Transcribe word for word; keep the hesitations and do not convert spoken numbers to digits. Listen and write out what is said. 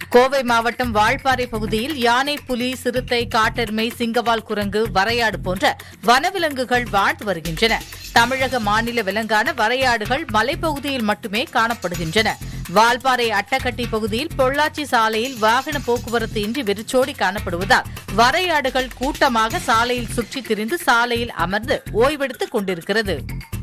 கோவை மாவட்டம் வால்பாறை பகுதியில் யானை, புலி, சிறுத்தை, காட்டெருமை, சிங்கவால் குரங்கு, வரையாடு போன்ற வனவிலங்குகள் வாழ்ந்து வருகின்றன. தமிழக மாநில விலங்கான வரையாடுகள் மலைப்பகுதியில் மட்டுமே காணப்படுகின்றன. வால்பாறை அட்டக்கட்டி பகுதியில் பொள்ளாச்சி சாலையில் வாகன போக்குவரத்து இன்றி வெறிச்சோடி காணப்படுவதால் வரையாடுகள் கூட்டமாக சாலையில் சுற்றித் திரிந்து சாலையில் அமர்ந்து ஓய்வெடுத்துக் கொண்டிருக்கிறது.